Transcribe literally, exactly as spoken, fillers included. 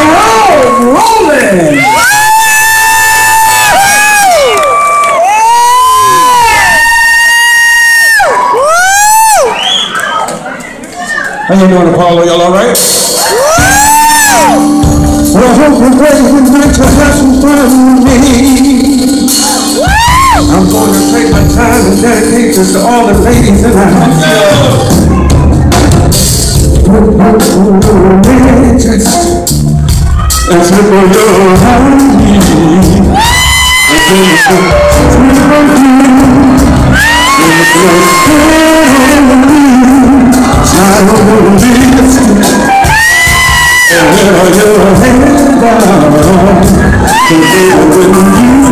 roll rolling. How you doing, Apollo? Y'all all right? Well, I hope you're ready tonight to have some fun with me. I'm going to take my time and dedicate this to all the ladies in the house. That's what you're honey. I don't listen, and when you're head down, when you